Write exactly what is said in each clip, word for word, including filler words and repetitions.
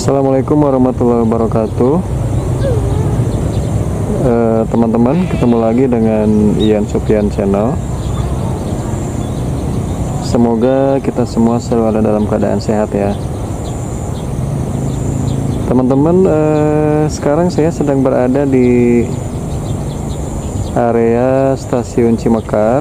Assalamualaikum warahmatullahi wabarakatuh. Eh, teman-teman, ketemu lagi dengan Ian Sofian Channel. Semoga kita semua selalu ada dalam keadaan sehat ya. Teman-teman, eh, sekarang saya sedang berada di area Stasiun Cimekar.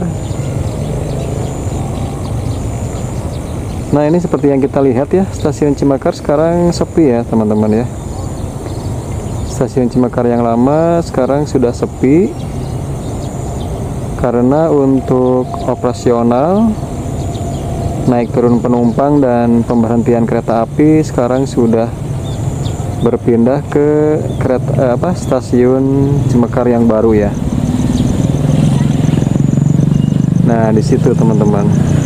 Nah, ini seperti yang kita lihat ya, Stasiun Cimekar sekarang sepi ya teman-teman ya. Stasiun Cimekar yang lama sekarang sudah sepi karena untuk operasional, naik turun penumpang dan pemberhentian kereta api sekarang sudah berpindah ke kereta eh, apa Stasiun Cimekar yang baru ya. Nah, di situ teman-teman.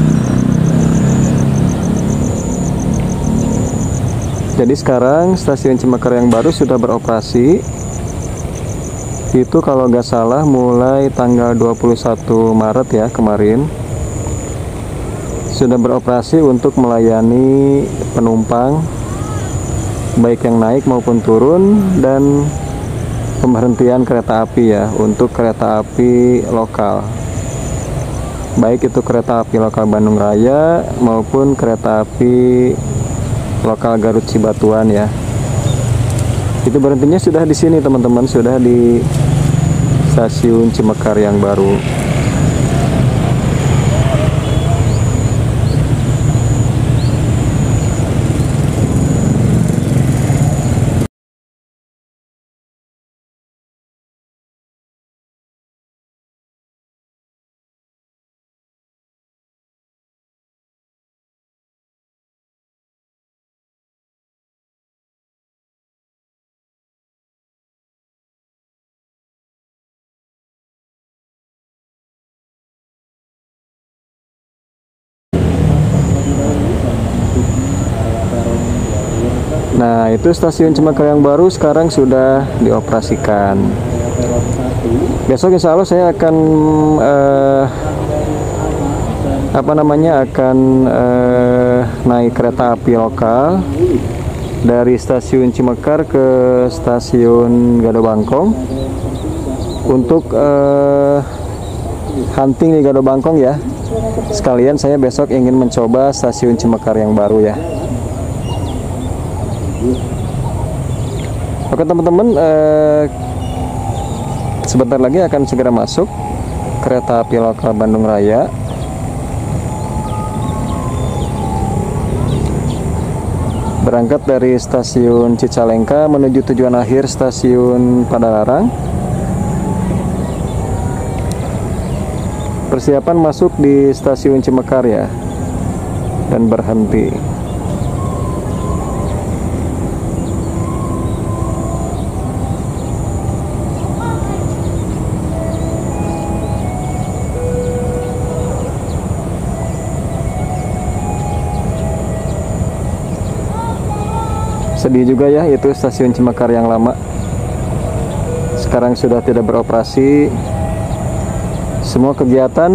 Jadi sekarang Stasiun Cimekar yang baru sudah beroperasi. Itu kalau nggak salah mulai tanggal dua puluh satu Maret ya kemarin. Sudah beroperasi untuk melayani penumpang baik yang naik maupun turun dan pemberhentian kereta api ya untuk kereta api lokal. Baik itu kereta api lokal Bandung Raya maupun kereta api lokal Garut Cibatuan ya. Itu berhentinya sudah di sini teman-teman, sudah di Stasiun Cimekar yang baru. Nah, itu Stasiun Cimekar yang baru sekarang sudah dioperasikan. Besok insya Allah saya akan eh, apa namanya akan eh, naik kereta api lokal dari Stasiun Cimekar ke Stasiun Gado Bangkong untuk eh, hunting di Gado Bangkong ya. Sekalian saya besok ingin mencoba Stasiun Cimekar yang baru ya. Oke teman-teman, eh, sebentar lagi akan segera masuk kereta api lokal Bandung Raya. Berangkat dari Stasiun Cicalengka menuju tujuan akhir Stasiun Padalarang. Persiapan masuk di Stasiun Cimekar ya, dan berhenti. Sedih juga ya, itu Stasiun Cimekar yang lama sekarang sudah tidak beroperasi. Semua kegiatan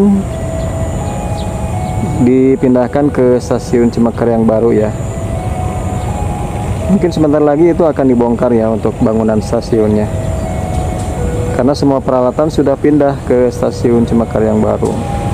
dipindahkan ke Stasiun Cimekar yang baru ya. Mungkin sebentar lagi itu akan dibongkar ya untuk bangunan stasiunnya, karena semua peralatan sudah pindah ke Stasiun Cimekar yang baru.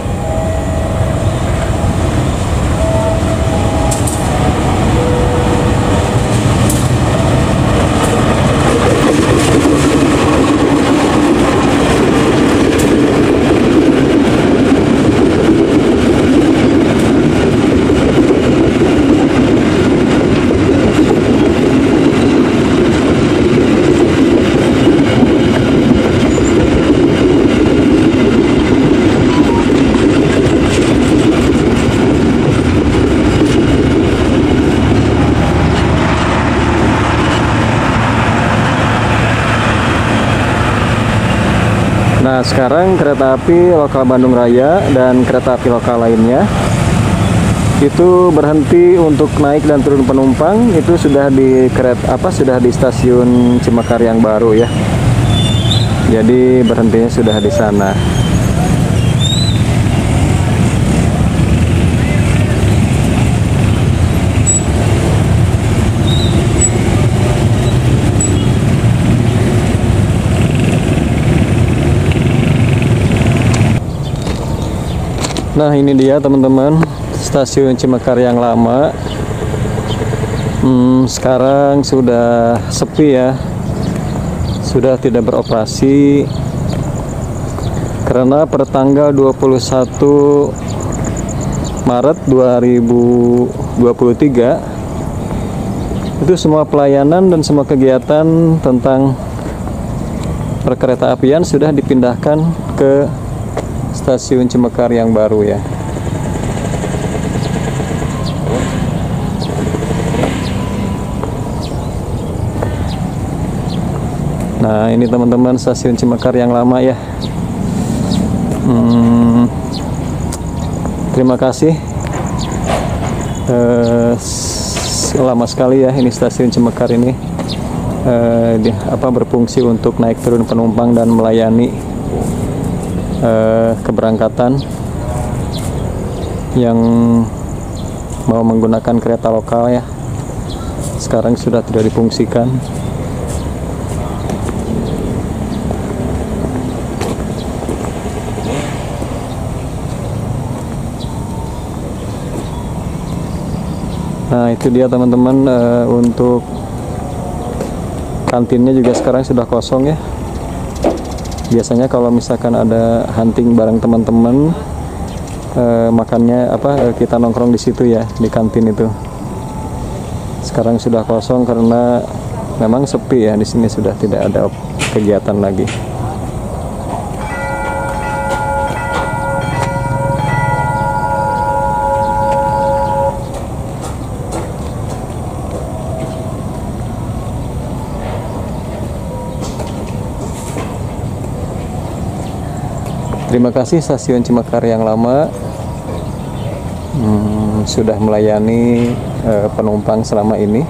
Nah, sekarang kereta api lokal Bandung Raya dan kereta api lokal lainnya itu berhenti untuk naik dan turun penumpang. Itu sudah di kereta apa sudah di Stasiun Cimekar yang baru ya. Jadi berhentinya sudah di sana. Nah, ini dia teman-teman, stasiun Cimekar yang lama. Hmm, sekarang sudah sepi ya, sudah tidak beroperasi karena per tanggal dua puluh satu Maret dua ribu dua puluh tiga itu semua pelayanan dan semua kegiatan tentang perkereta apian sudah dipindahkan ke stasiun Cimekar yang baru ya. Nah, ini teman-teman stasiun Cimekar yang lama ya. Hmm, terima kasih. Eh, lama sekali ya ini stasiun Cimekar ini eh, di, apa berfungsi untuk naik turun penumpang dan melayani eh, keberangkatan yang mau menggunakan kereta lokal ya. Sekarang sudah tidak difungsikan. Nah, itu dia teman-teman, uh, untuk kantinnya juga sekarang sudah kosong ya. Biasanya kalau misalkan ada hunting bareng teman-teman, uh, makannya apa uh, kita nongkrong di situ ya, di kantin itu. Sekarang sudah kosong karena memang sepi ya, di sini sudah tidak ada kegiatan lagi. Terima kasih stasiun Cimekar yang lama hmm, sudah melayani eh, penumpang selama ini.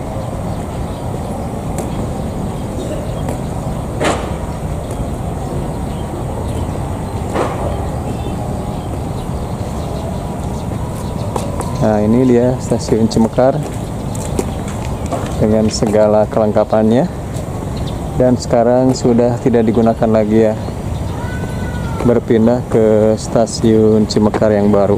Nah, ini dia stasiun Cimekar dengan segala kelengkapannya, dan sekarang sudah tidak digunakan lagi ya, berpindah ke stasiun Cimekar yang baru.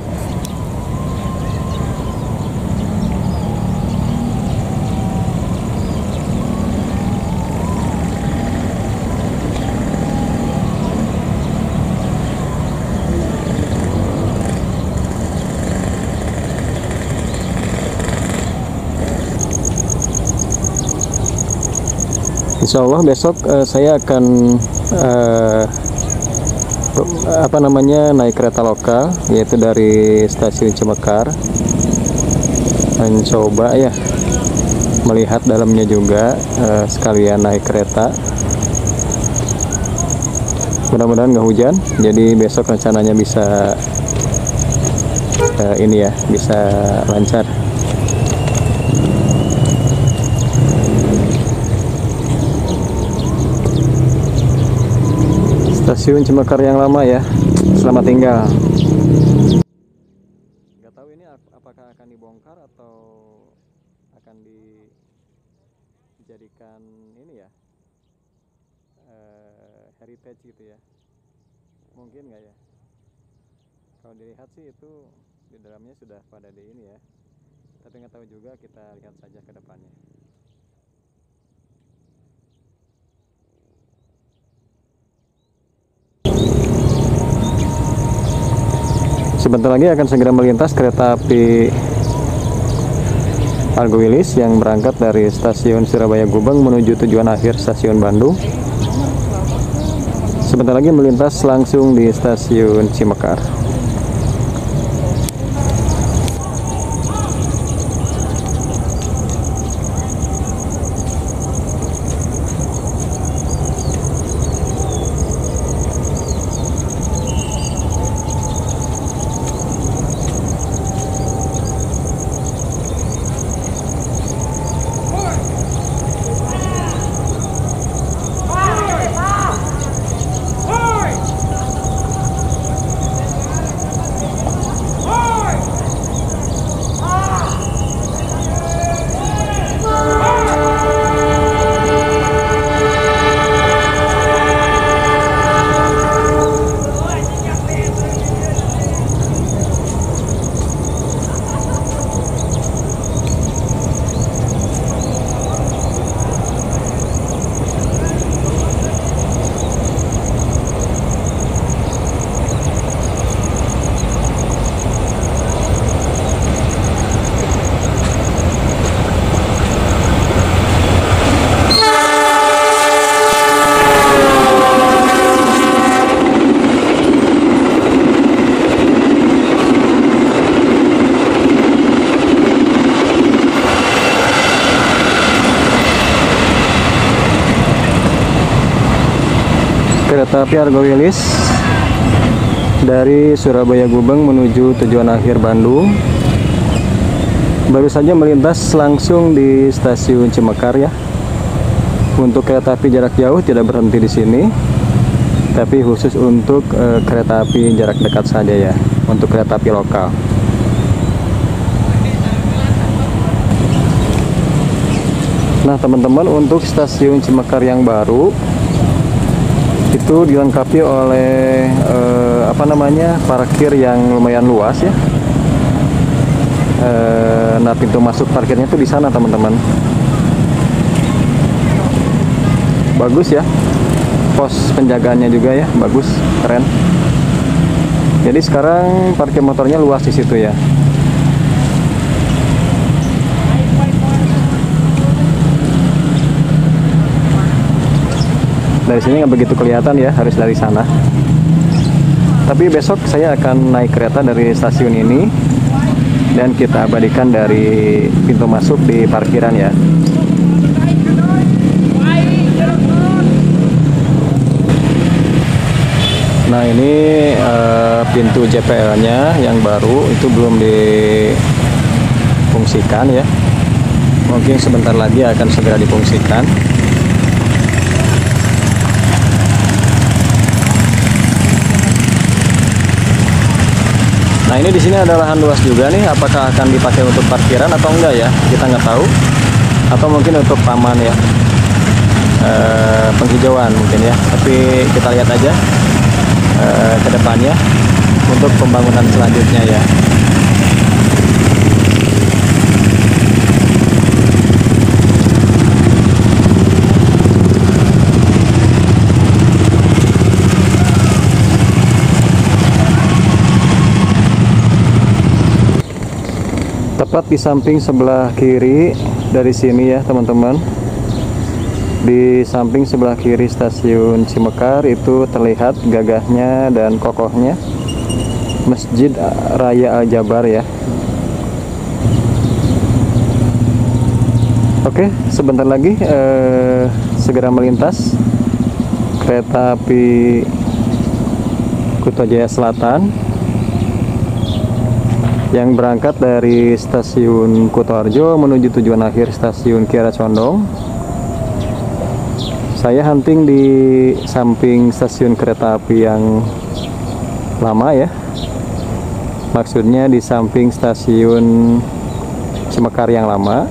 Insya Allah besok uh, saya akan uh, apa namanya naik kereta lokal, yaitu dari stasiun Cimekar, mencoba ya melihat dalamnya juga, eh, sekalian naik kereta. Mudah-mudahan nggak hujan, jadi besok rencananya bisa eh, ini ya, bisa lancar. Stasiun Cimekar yang lama ya, selamat tinggal. Nggak tahu ini apakah akan dibongkar atau akan dijadikan ini ya, uh, heritage gitu ya, mungkin nggak ya. Kalau dilihat sih itu di dalamnya sudah pada di ini ya, tapi nggak tahu juga, kita lihat saja ke depannya. Sebentar lagi akan segera melintas kereta api Argo Wilis yang berangkat dari stasiun Surabaya Gubeng menuju tujuan akhir stasiun Bandung. Sebentar lagi melintas langsung di stasiun Cimekar. Kereta api Argo Wilis dari Surabaya Gubeng menuju tujuan akhir Bandung baru saja melintas langsung di stasiun Cimekar ya. Untuk kereta api jarak jauh tidak berhenti di sini, tapi khusus untuk e, kereta api jarak dekat saja ya, untuk kereta api lokal. Nah teman-teman, untuk stasiun Cimekar yang baru itu dilengkapi oleh e, apa namanya parkir yang lumayan luas ya. E, nah pintu masuk parkirnya itu di sana teman-teman. Bagus ya, pos penjagaannya juga ya bagus, keren. Jadi sekarang parkir motornya luas di situ ya. Dari sini nggak begitu kelihatan ya, harus dari sana. Tapi besok saya akan naik kereta dari stasiun ini dan kita abadikan dari pintu masuk di parkiran ya. Nah ini uh, pintu J P L-nya yang baru itu belum difungsikan ya. Mungkin sebentar lagi akan segera difungsikan. Nah ini di sini ada lahan luas juga nih. Apakah akan dipakai untuk parkiran atau enggak ya? Kita nggak tahu. Atau mungkin untuk taman ya, uh, penghijauan mungkin ya. Tapi kita lihat aja ke depannya untuk pembangunan selanjutnya ya. Tepat di samping sebelah kiri dari sini ya teman-teman, di samping sebelah kiri stasiun Cimekar itu terlihat gagahnya dan kokohnya Masjid Raya Al-Jabar ya. Oke, sebentar lagi eh, segera melintas kereta api Kuto Jaya Selatan yang berangkat dari stasiun Kutoarjo menuju tujuan akhir stasiun Kiara Condong. Saya hunting di samping stasiun kereta api yang lama ya. Maksudnya di samping stasiun Cimekar yang lama.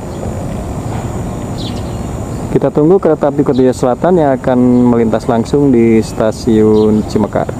Kita tunggu kereta api Kuto Jaya Selatan yang akan melintas langsung di stasiun Cimekar.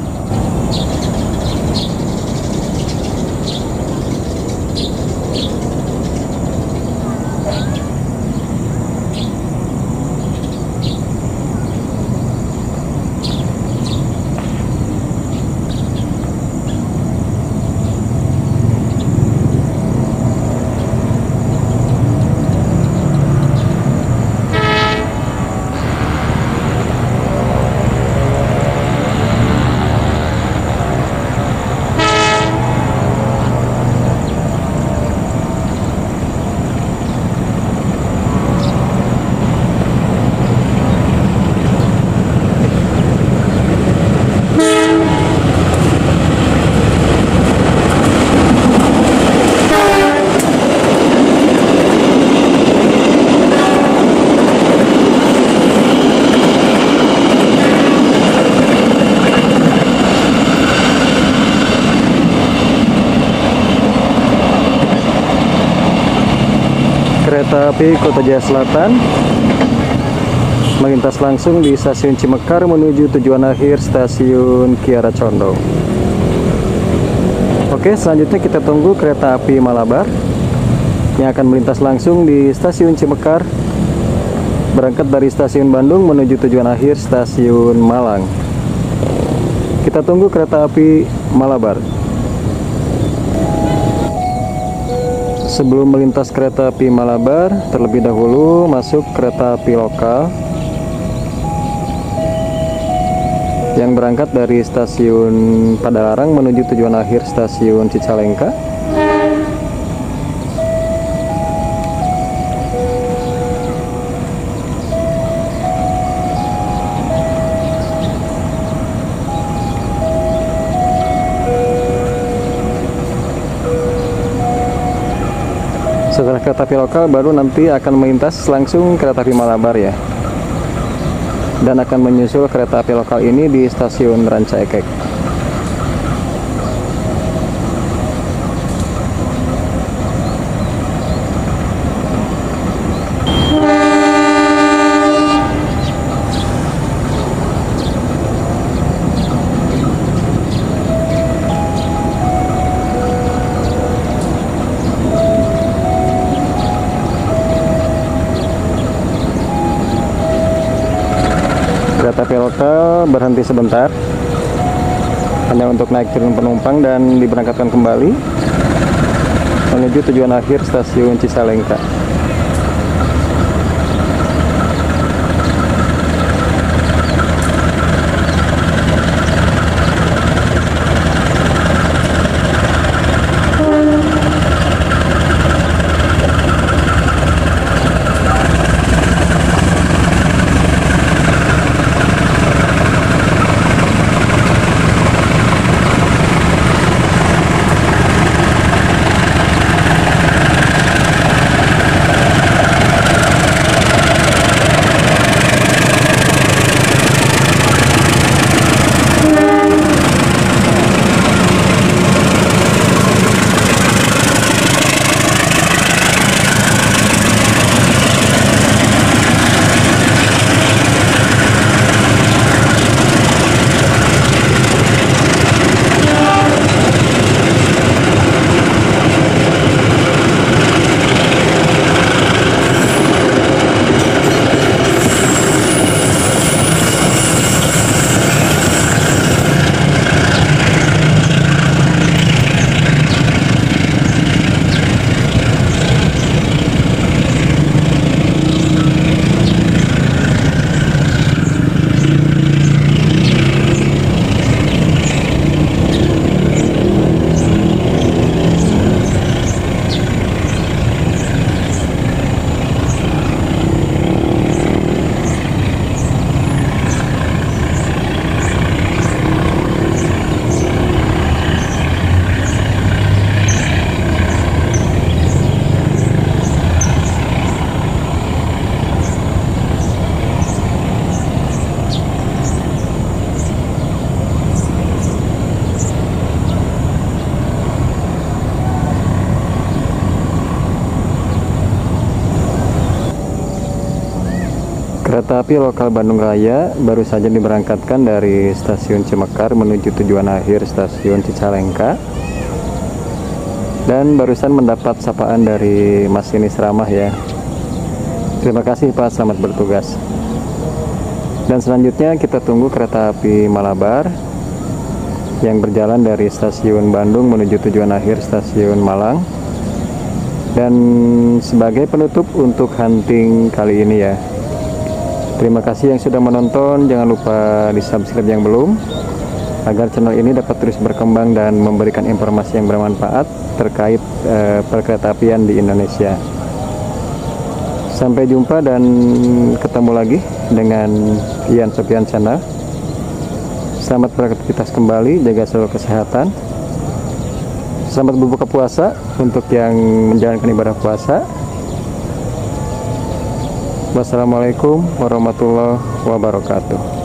Kereta api Kuto Jaya Selatan melintas langsung di stasiun Cimekar menuju tujuan akhir stasiun Kiara Condong. Oke, selanjutnya kita tunggu kereta api Malabar yang akan melintas langsung di stasiun Cimekar berangkat dari stasiun Bandung menuju tujuan akhir stasiun Malang. Kita tunggu kereta api Malabar. Sebelum melintas kereta api Malabar, terlebih dahulu masuk kereta api lokal yang berangkat dari stasiun Padalarang menuju tujuan akhir stasiun Cicalengka. kereta api lokal baru nanti akan melintas langsung kereta api Malabar ya, dan akan menyusul kereta api lokal ini di stasiun Ranca Ekek. Kereta api lokal berhenti sebentar hanya untuk naik turun penumpang dan diberangkatkan kembali menuju tujuan akhir stasiun Cicalengka. Kereta api lokal Bandung Raya baru saja diberangkatkan dari stasiun Cimekar menuju tujuan akhir stasiun Cicalengka, dan barusan mendapat sapaan dari masinis ramah ya. Terima kasih Pak, selamat bertugas. Dan selanjutnya kita tunggu kereta api Malabar yang berjalan dari stasiun Bandung menuju tujuan akhir stasiun Malang. Dan sebagai penutup untuk hunting kali ini ya, terima kasih yang sudah menonton. Jangan lupa di subscribe yang belum, agar channel ini dapat terus berkembang dan memberikan informasi yang bermanfaat terkait eh, perkeretaapian di Indonesia. Sampai jumpa dan ketemu lagi dengan Ian Sofian Channel. Selamat beraktivitas kembali, jaga selalu kesehatan. Selamat berbuka puasa untuk yang menjalankan ibadah puasa. Wassalamualaikum warahmatullahi wabarakatuh.